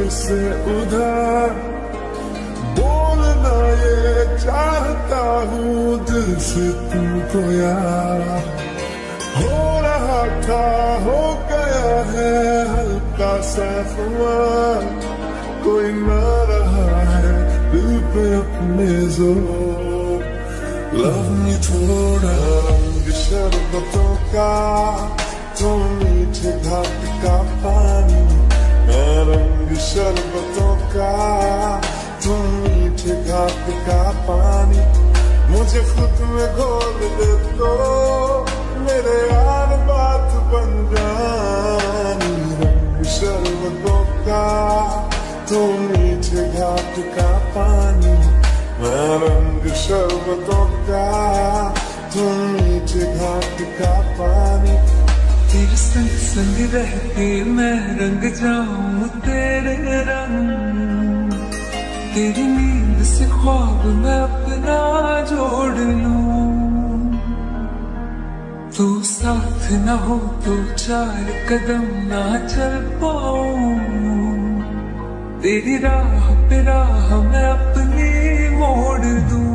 से उधर, बोलना ये चाहता हूँ दिल से तुमको यार। हो रहा था हो गया है हल्का सा खुमार, कोई ना रहा है दिल पे अपने जोर। लव मी थोड़ा रंग शरबतों का, तुम मीठे घाट का पानी, मैं रंग शरबतों का, तुम मीठे घाट का पानी। मुझे खुद में घोल दे तो मेरे यार बात बन जानी। रंग शरबतों का, तुम मीठे घाट का पानी, मैं रंग शरबतों का, तुम मीठे घाट का पानी। तेरे संग संग रह के मैं रंग जाऊं तेरे रंग, तेरी नींद से ख्वाब मैं अपना जोड़ लूं। तू साथ न हो तो चार कदम ना चल पाऊं, तेरी राह पे राह मैं अपनी मोड़ दूं।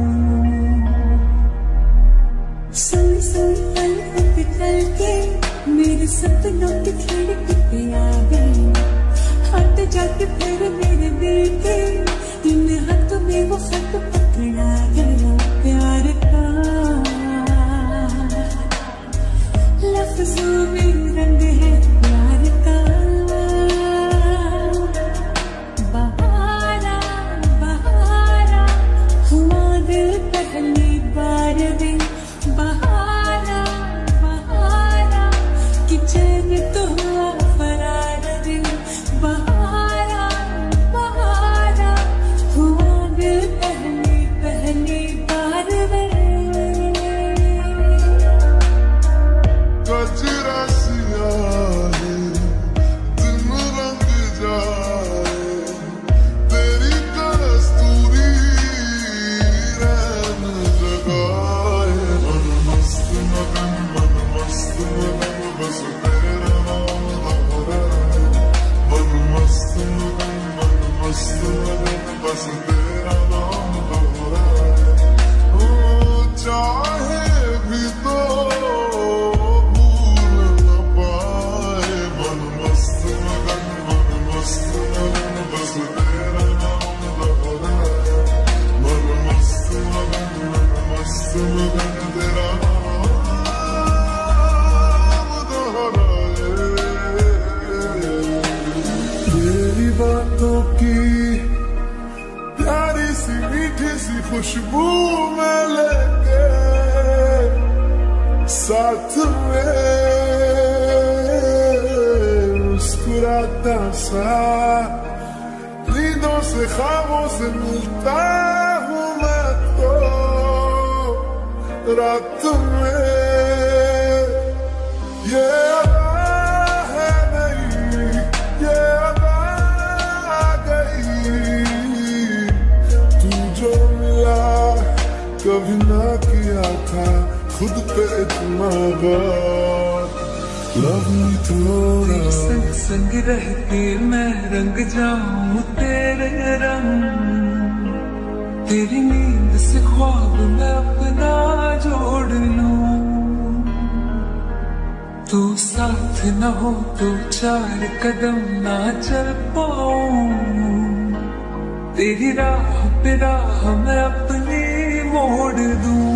संग संग पल पे चल के मेरे सपनों की खिड़की पे आ गई, हाथ जाके फिर मेरे दिल के इन हाथों में वो खत पकड़ा गया प्यार का। लफ्जों में रंग है प्यार का, बहारा बहारा हुआ दिल पहली बार भी, बहारा बहारा कि चैन तो हुआ फरार दिल। बहारा बहारा हुआ दिल पहली पहली बार में। गजरा सिया है दिन रंग जाए, तेरी कस्तूरी रैन जगाए। मन मस्त मगन बस तेरा नाम दोहराए। मन मस्त मगन बस तेरा नाम दोहराए। ओ चाहे भी तो भूल न पाए। मन मस्त मगन बस तेरा नाम दोहराए। मन मस्त मगन तेरा तेरी बातों की प्यारी सी मीठी सी खुशबू में लेके साथ में मुस्कुराता सा, नींदों से ख्वाबों से मिलता हूँ मैं तो रात में। ये कभी ना किया था खुद पे इतना गौर। लव मी थोड़ा संग संग रह के मैं रंग जाऊं तेरे रंग, तेरी नींद से ख्वाब मैं अपना जोड़ लूं। तू साथ न हो तो चार कदम ना चल पाऊं, तेरी राह पे राह मैं अपनी मोड़ दूं।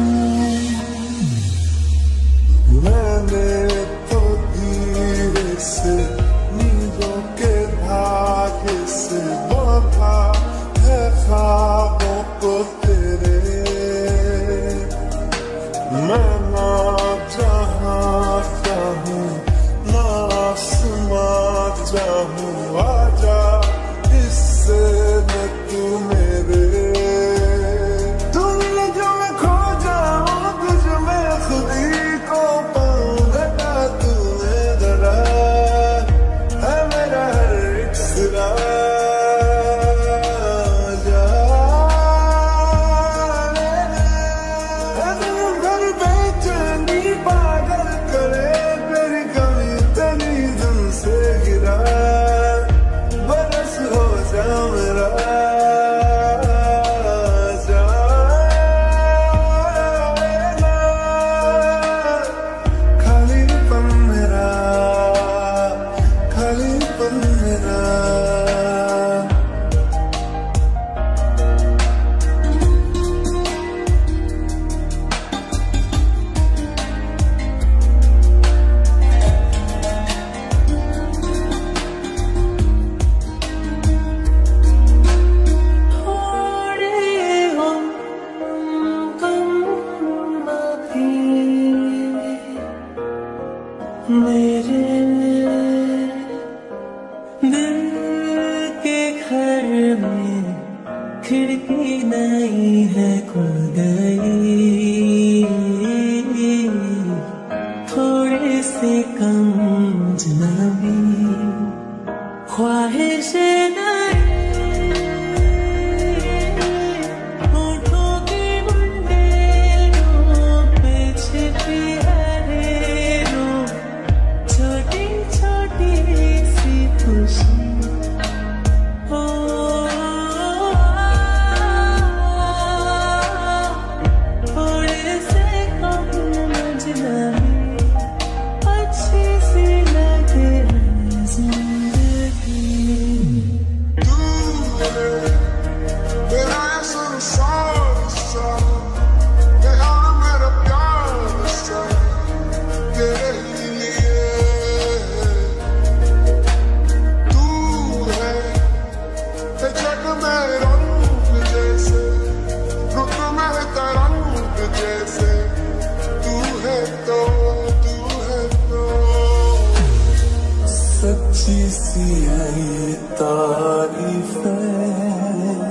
मैंने तो धीरे से नींदों के धागे से बांधा है ख्वाबों को तेरे। मैं ना जहाँ चाहूँ ना आसमां चाहूँ, आजा इससे न तू मेरे। तुमने जो मैं खो जाऊं तुझ में खुद ही को पाऊंगा, तूने जरा सच्ची सी है ये तारीफ है,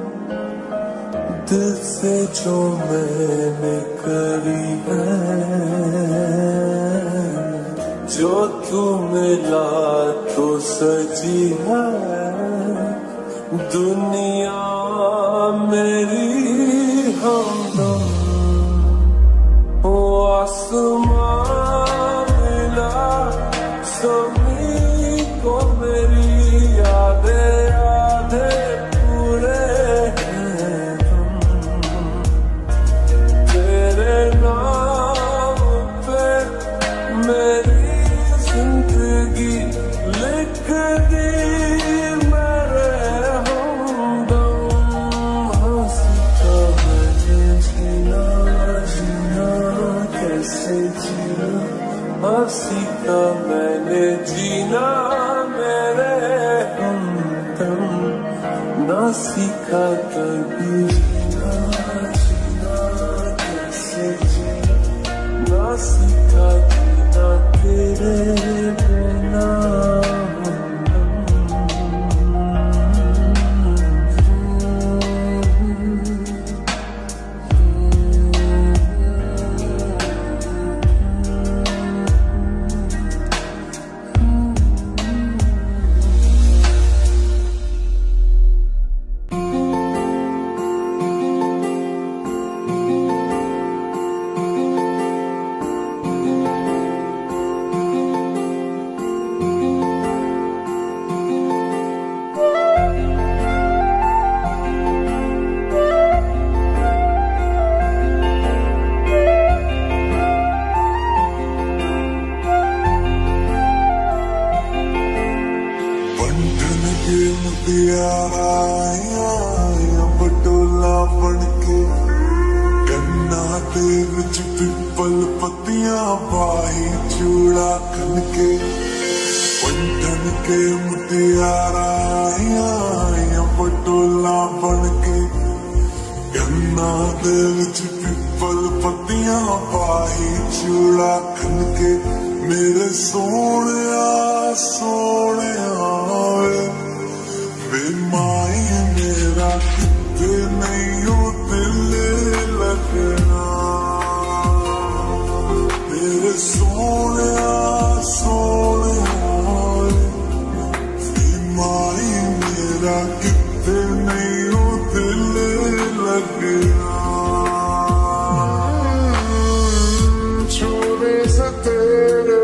दिल से जो मैंने करी है। जो तू मिला तो सजी है दुनिया मेरी हमदम। ओ आसमां मिला समी को मेरी यादें यादें पूरे हैं हम। तेरे नाम पे मेरी जिंदगी लिख दी मेरे हमदम। हंसता मैंने जीना जीना कैसे जीना, हंसी का मैंने जीना मेरे हमदम। ना सीखा कभी जीना जीना कैसे जीना, ना सीखा जीना तेरे बिना। पटोला बनके गन्ना दे विच पिपल पत्तियां पाई चूड़ा खनके। पंठन के मुटियारा पटोला बनके गन्ना दे विच पिपल पत्तियां पाई चूड़ा खनके। मेरे सोनिया सोनिया वे माई मेरा किते नहीं दिल लगना। मेरे सोनिया सोनिया वे माई मेरा किते नहीं दिल लगना। छूने से तेरे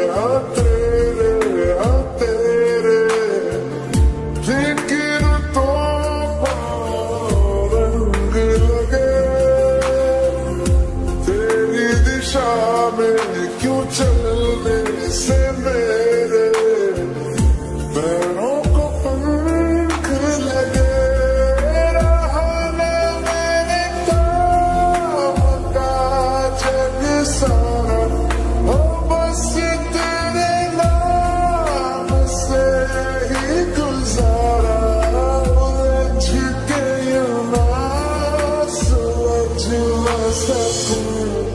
क्यों चलने से मेरे पैरों को पंख लगे। रहा ना मेरे काम का जग सारा, हो बस तेरे नाम से ही गुजारा। उलझ के यूं ना सुलझ ना सकूं,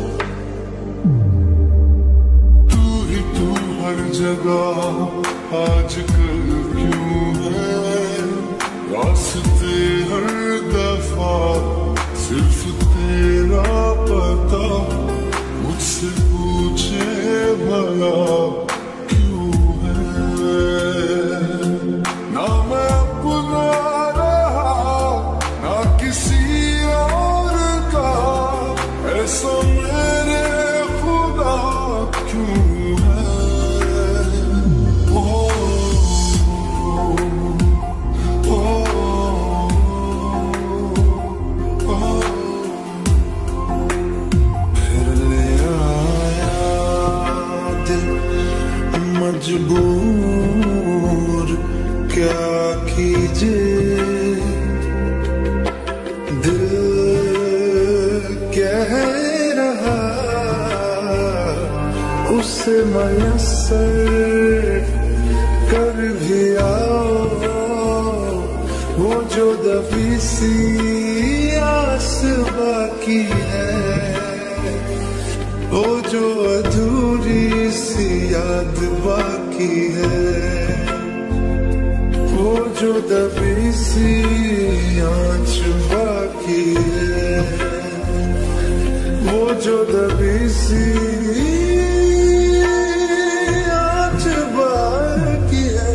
हर जगह आजकल क्यों है रास्ते हर दफा सिर्फ तेरा पता। मुझसे पूछे भला क्यों है, ना मैं अपना रहा ना किसी और का। ऐसा मेरे खुदा क्यों मजबूर क्या कीजिए। दिल कह रहा उसे मयस्सर कर भी आओ। वो जो दबी सी आस बाकी है, वो जो अधूरी सी याद बाकी है। जो दबी सी आँच बाकी है, वो जो दबी सी आँच बाकी है।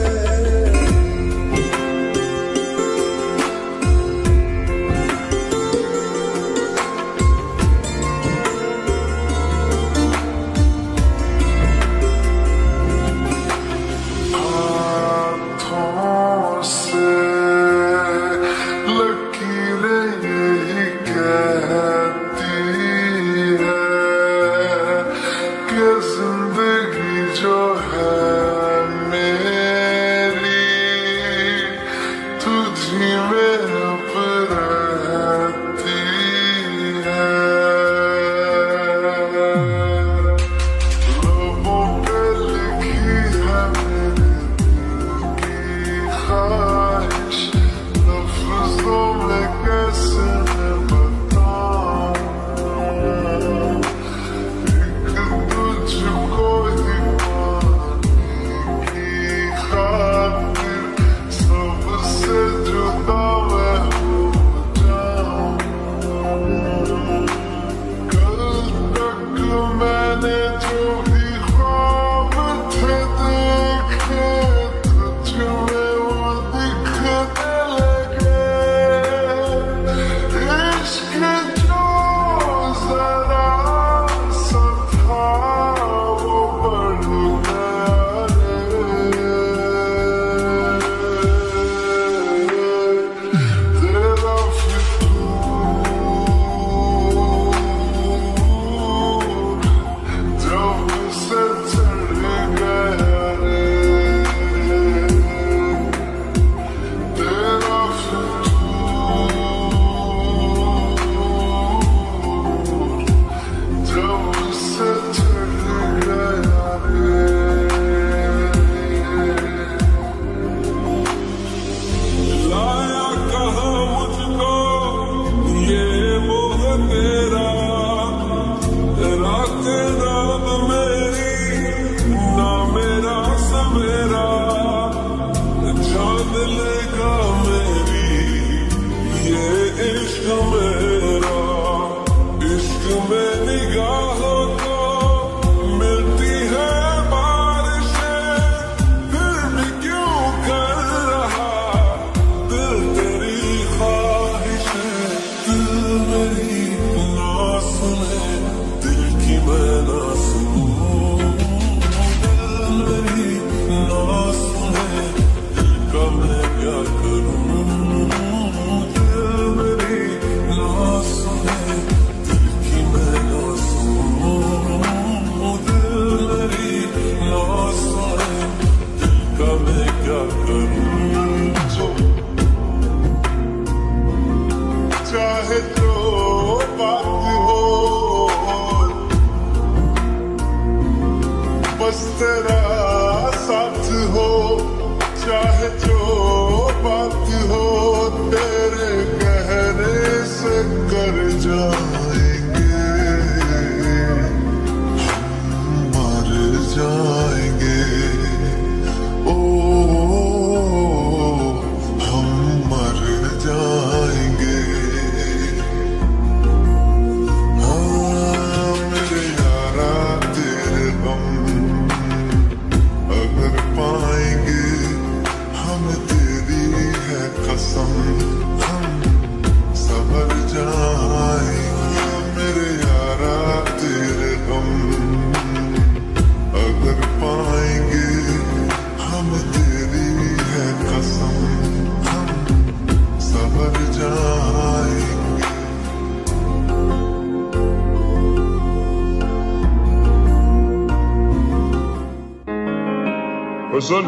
सुन,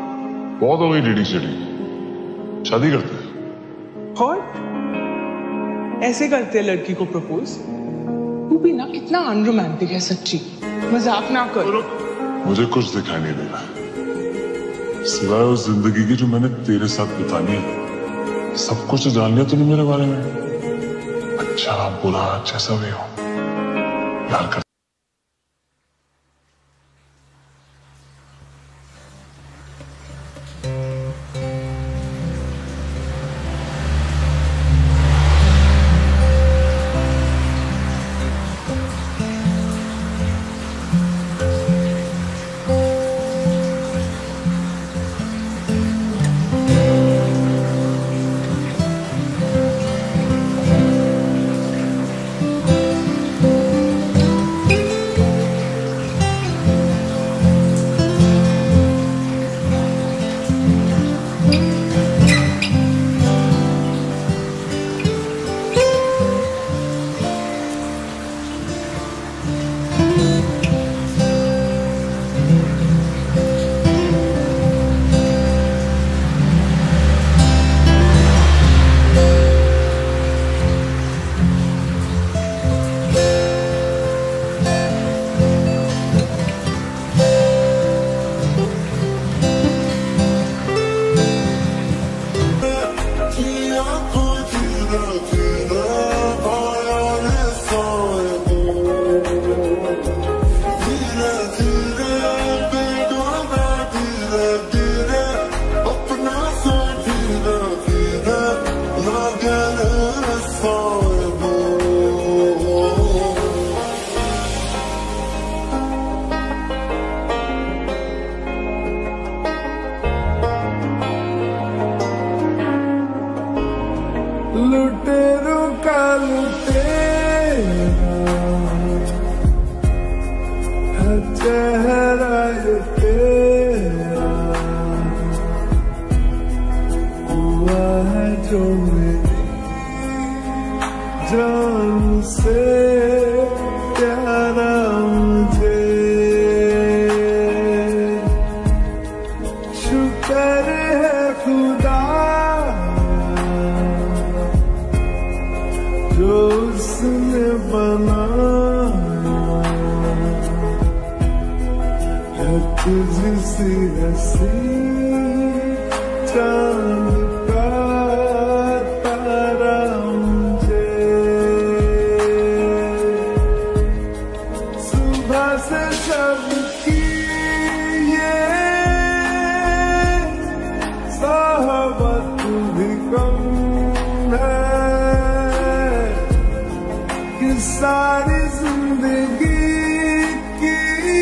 बहुत हो गई लीडी शेडी, शादी करते हैं। और ऐसे करते हैं लड़की को प्रपोज? तू भी ना कितना अनरोमांटिक है सच्ची, मजाक ना कर। मुझे कुछ दिखाई नहीं दे रहा सिवाय उस जिंदगी की जो मैंने तेरे साथ बितानी है। सब कुछ जान लिया तूने मेरे बारे में, अच्छा बुरा जैसा भी हो प्यार कर। जो मेरी जान से प्यारा मुझे, शुक्र है खुदा जो उसने बनाया है तुझसी हंसी चांद का तारा मुझे। सुबह से शब की ये साहबत भी कम है कि सारी जिंदगी की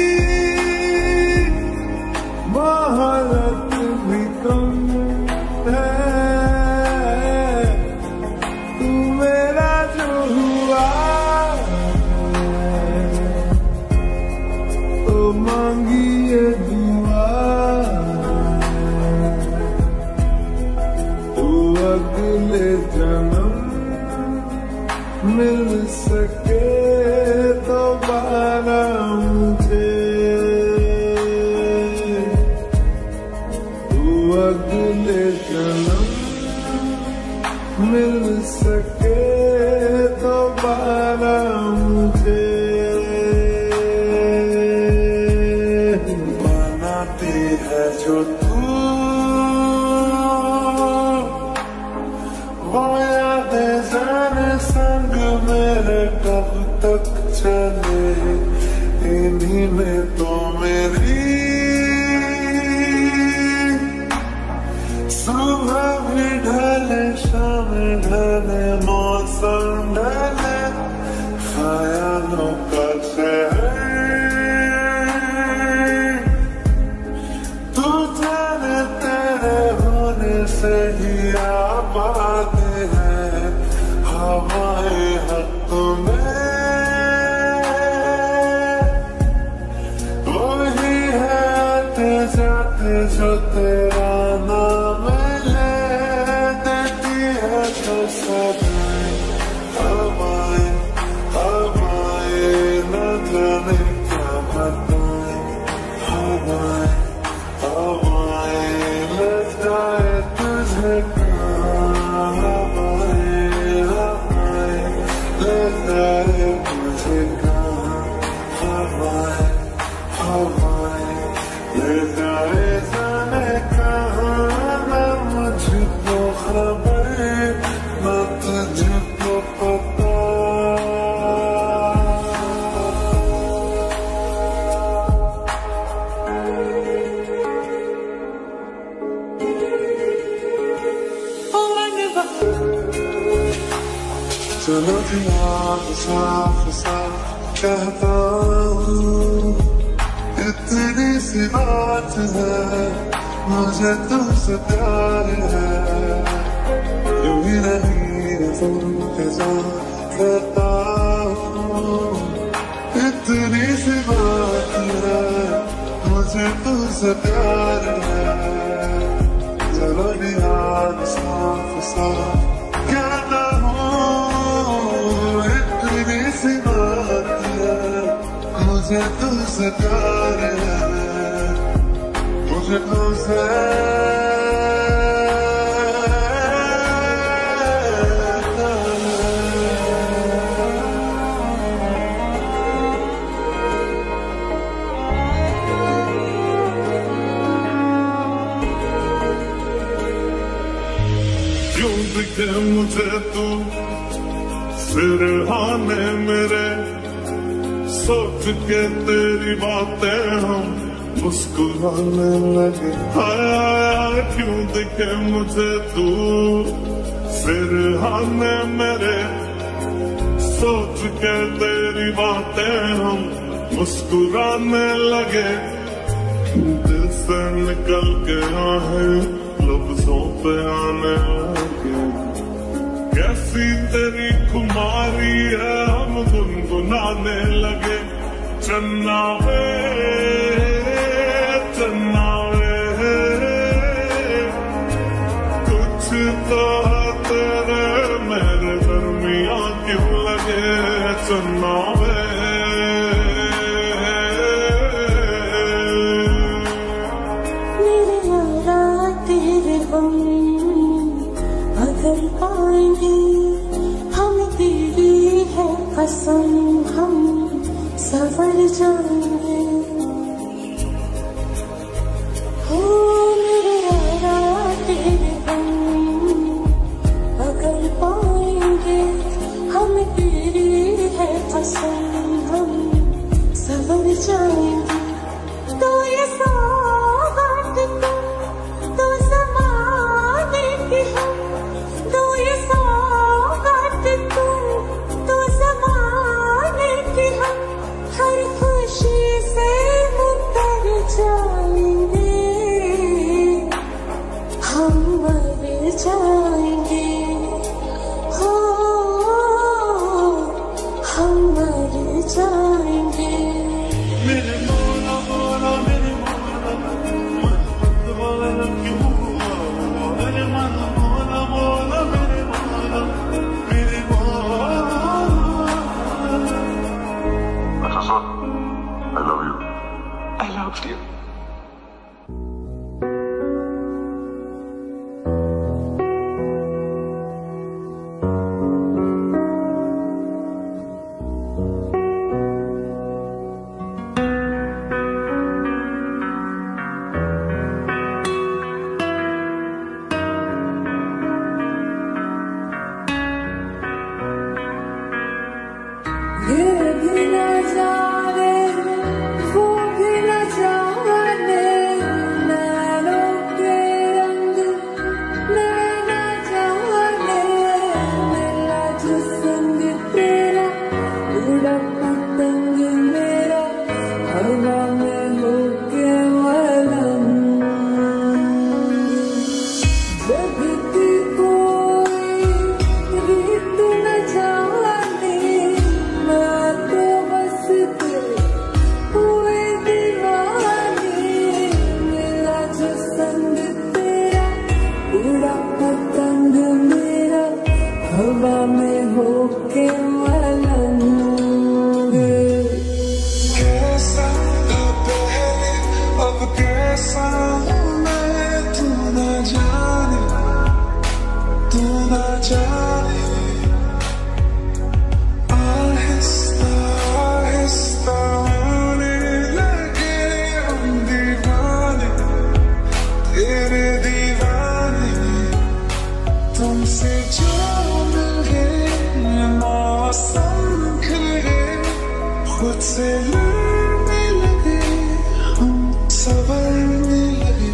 महारत भी कम है। तू मेरा जो हुआ तो मांगी ये दुआ, तू अगले जन्म मिल सके दोबारा मुझे, तू अगले जन्म मिल सके दोबारा मुझे। बनाती है जो तू वो यादें जाने संग मेरे कब तक चले, इन्हीं में तो मेरी सुबह भी ढले शाम ढले मौसम ढले ख्यालों का शहर। तू जाने तेरे होने से ही आबाद है हवाएं हक में, वही है आते जाते जो तेरा नाम ले देती है जो सदाएं हवाएं हवाएं न जाने क्या बताएं हवाएं हवाएं ले जाए तुझे कहाँ, हवाएं हवाएं ले जाए मुझे कहाँ, हवाएं हवाएं ले जाए जाने कहाँ। न मुझको खबर न तुझको पता, चलो दिमाग साफ साफ कहता हूँ, इतनी सी बात है मुझे तुमसे प्यार है, यूं ही नहीं इंतजार करता हूँ, इतनी सी बात है मुझे तुमसे प्यार है। चलो दिमाग साफ साफ कहता हूँ, इतनी सी बात है मुझे तुमसे प्यार है, मुझे तुमसे क्यों दिखे मुझे तू सिरहाने मेरे, सोच के तेरी बातें हम मुस्कुराने लगे। हाय क्यों दिखे मुझे तू सिरहाने मेरे, सोच के तेरी बातें हम मुस्कुराने लगे। दिल से निकल के आहें लफ्जों पे आने लगे, कैसी तेरी खुमारी है हम गुनगुनाने लगे। चन्ना वे कुछ तो सुनना मेरे यारा तेरे हम अगर पाएंगे हम तेरी है कसम हम सवर जाएंगे हो मेरे यारा तेरे हम अगर पाएंगे हम तेरी है कसम हम सवर जाएंगे तो ये सौगात तो ज़माने की हम तो ये सौगात तो ज़माने की हम हर खुशी से मुकर जाएंगे हम मर जाएंगे हो हम मर जाएंगे मेरे मौला मौला मेरे मौला मत बोला क्यों मेरे मौला मौला मेरे मौला अच्छा सुन, I love you. I loved you. ये भी न जाने वो भी न जाने नैनों के रंग नैना जाने मिला जो संग तेरा उड़ा पतंग मेरा हवा में होके मलंग जगती कोई रीत न जाने मैं तो बस तेरे हुए दीवानी मिला जो संग तेरा उड़ा पतंग मेरा हवा में होके मलंग कैसा था पहले अब कैसा हूँ मैं तू न जाने आहिस्ता आहिस्ता होने लगे हम दीवाने तेरे दीवाने तुमसे जो मिल गए मौसम खिल गए खुद से लड़ने लगे हम संवरने लगे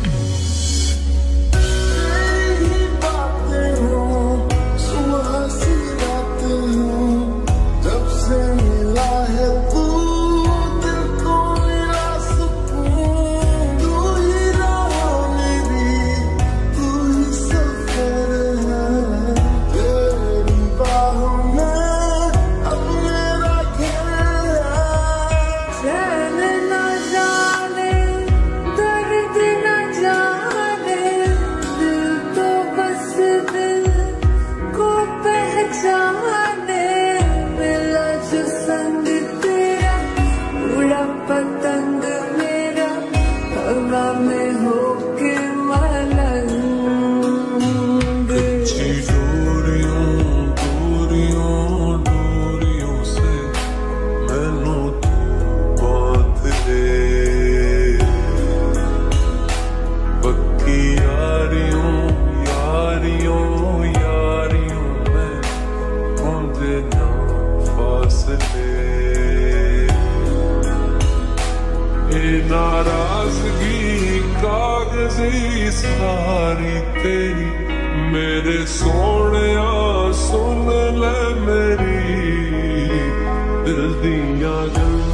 तेरी बातें हो सुबह सी रातें हो जब से मिला है तू दिल को मिला सुकून तू ही राह मेरी तू ही सफर है तेरी बाहों में अब मेरा घर है चैन न जाने दर्द न जाने दिल तो बस दिल को पहचाने मिला जो संग तेरा उड़ा पतंग मेरा हवा में होके मलंग डोरियों डोरियों डोरियों से मैनू तू बांध दे पक्की यारियों यारियों यारियों में होंदे ना फासले ये नाराजगी कागज़ी सारी तेरी मेरे सोनिया सुन ले मेरी दिल दियां गल्लां